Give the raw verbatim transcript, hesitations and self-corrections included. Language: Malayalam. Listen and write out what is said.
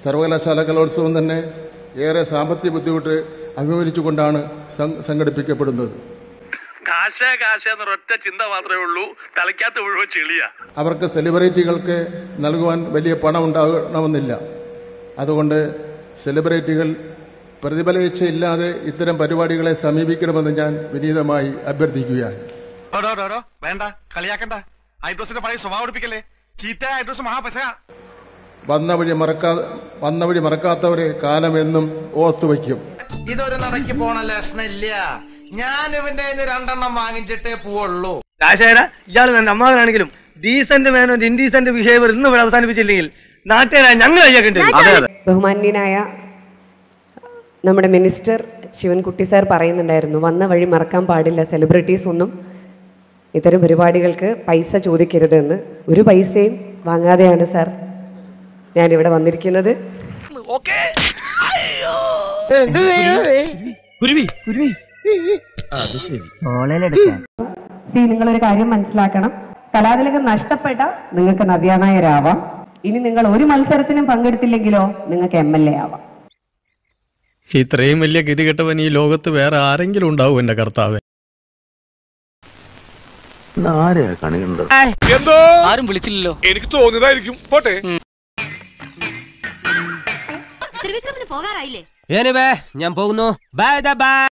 സർവകലാശാല കലോത്സവം തന്നെ ഏറെ സാമ്പത്തിക ബുദ്ധിമുട്ട് അഭിമുഖീകരിച്ചുകൊണ്ടാണ് സംഘടിപ്പിക്കപ്പെടുന്നത്. കാശ കാശ എന്നൊരൊറ്റ ചിന്ത മാത്രമേ ഉള്ളൂ, തലയ്ക്കകത്ത് മുഴുവൻ ചെളിയ. അവർക്ക് സെലിബ്രിറ്റികൾക്ക് നൽകുവാൻ വലിയ പണം ഉണ്ടാകണമെന്നില്ല. അതുകൊണ്ട് സെലിബ്രിറ്റികൾ പ്രതിഫലേച്ഛയില്ലാതെ ഇത്തരം പരിപാടികളെ സമീപിക്കണമെന്ന് ഞാൻ വിനീതമായി അഭ്യർത്ഥിക്കുകയാണ്. വേണ്ട, കളിയാക്കണ്ട. ഐബ്രോസിന്റെ പഴയ സ്വഭാവം എടുപ്പിക്കല്ലേ. ചീത്ത ഐബ്രോസ് മഹാപശ. വന്ന വഴി മറക്കാ വന്ന വഴി മറക്കാത്തവരെ കാലം എന്നും ഓർത്തുവയ്ക്കും. ഇതൊരു നടക്ക് പോണ ലക്ഷണില്ല. ഞാൻ ഇവന്റെ രണ്ടെണ്ണം വാങ്ങിച്ചിട്ടേ പോവുള്ളൂ. ഇയാൾ തന്നെ അമ്മാവനാണെങ്കിലും ഡീസന്റ് മാനോ ഇൻഡീസന്റ് ബിഹേവിയർ ഇന്ന് ഇവിടെ അവസാനിപ്പിച്ചില്ലെങ്കിൽ നാട്ടുകാരായ ഞങ്ങൾ ബഹുമാന്യനായ നമ്മുടെ മിനിസ്റ്റർ ശിവൻകുട്ടി സാർ പറയുന്നുണ്ടായിരുന്നു, വന്ന വഴി മറക്കാൻ പാടില്ല, സെലിബ്രിറ്റീസ് ഒന്നും ഇത്തരം പരിപാടികൾക്ക് പൈസ ചോദിക്കരുതെന്ന്. ഒരു പൈസയും വാങ്ങാതെയാണ് സാർ ഞാനിവിടെ വന്നിരിക്കുന്നത്. സി, നിങ്ങളൊരു കാര്യം മനസ്സിലാക്കണം. കലാതിലകം നഷ്ടപ്പെട്ട നിങ്ങൾക്ക് നവ്യാനായരാവാം. ഇനി നിങ്ങൾ ഒരു മത്സരത്തിനും പങ്കെടുത്തില്ലെങ്കിലോ നിങ്ങൾക്ക് എം എൽ എ ആവാം. ഇത്രയും വലിയ ഗതികെട്ടവൻ ഈ ലോകത്ത് വേറെ ആരെങ്കിലും ഉണ്ടാവും എന്റെ കർത്താവേ? എന്തോ ആരും വിളിച്ചില്ലല്ലോ. എനിക്ക് തോന്നിയതായിരിക്കും. പോട്ടെ. ഞാൻ പോകുന്നു. Bye by.